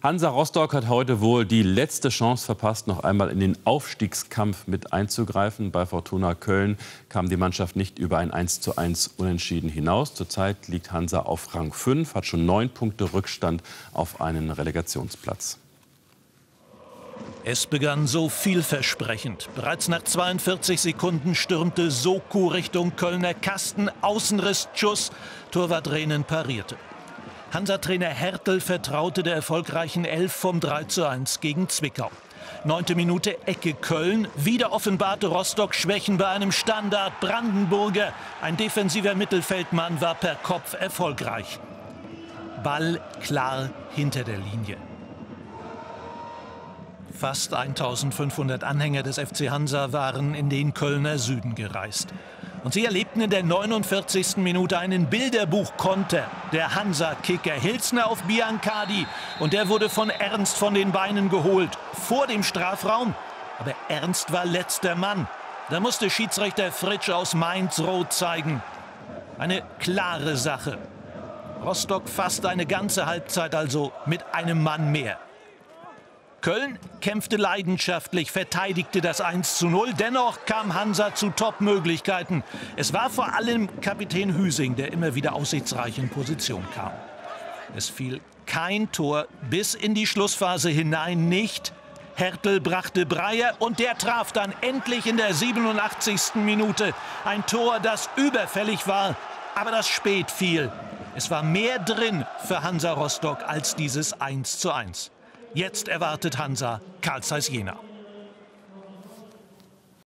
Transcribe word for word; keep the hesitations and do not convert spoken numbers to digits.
Hansa Rostock hat heute wohl die letzte Chance verpasst, noch einmal in den Aufstiegskampf mit einzugreifen. Bei Fortuna Köln kam die Mannschaft nicht über ein eins zu eins Unentschieden hinaus. Zurzeit liegt Hansa auf Rang fünf, hat schon neun Punkte Rückstand auf einen Relegationsplatz. Es begann so vielversprechend. Bereits nach zweiundvierzig Sekunden stürmte Soku Richtung Kölner Kasten. Außenrissschuss, Torwart Rehnen parierte. Hansa-Trainer Hertel vertraute der erfolgreichen Elf vom drei zu eins gegen Zwickau. Neunte Minute Ecke Köln. Wieder offenbarte Rostock Schwächen bei einem Standard. Brandenburger, ein defensiver Mittelfeldmann, war per Kopf erfolgreich. Ball klar hinter der Linie. Fast eintausendfünfhundert Anhänger des F C Hansa waren in den Kölner Süden gereist. Und sie erlebten in der neunundvierzigsten Minute einen Bilderbuchkonter. Der Hansa-Kicker Hilsner auf Biancardi. Und der wurde von Ernst von den Beinen geholt. Vor dem Strafraum. Aber Ernst war letzter Mann. Da musste Schiedsrichter Fritsch aus Mainz rot zeigen. Eine klare Sache. Rostock fast eine ganze Halbzeit also mit einem Mann mehr. Köln kämpfte leidenschaftlich, verteidigte das eins zu null. Dennoch kam Hansa zu Top-Möglichkeiten. Es war vor allem Kapitän Hüsing, der immer wieder aussichtsreich in Position kam. Es fiel kein Tor bis in die Schlussphase hinein nicht. Hertel brachte Breyer und der traf dann endlich in der siebenundachtzigsten Minute. Ein Tor, das überfällig war, aber das spät fiel. Es war mehr drin für Hansa Rostock als dieses eins zu eins. Jetzt erwartet Hansa Carl Zeiss Jena.